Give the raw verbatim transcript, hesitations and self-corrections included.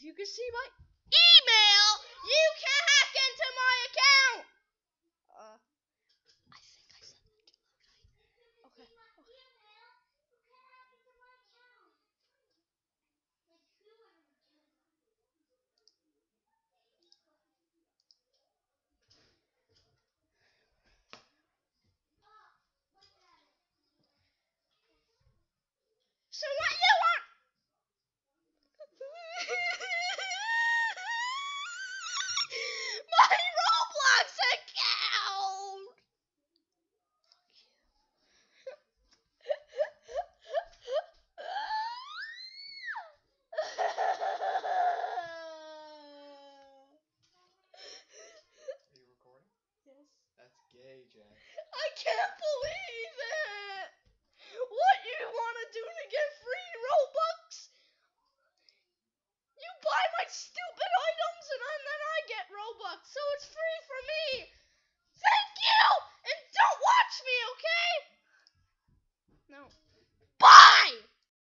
If you can see my email, you can hack into my account. Uh, I think I said that too loud. Okay. Okay. So what you want? My Roblox account. Are you recording? Yes. That's gay, Jack. I can't believe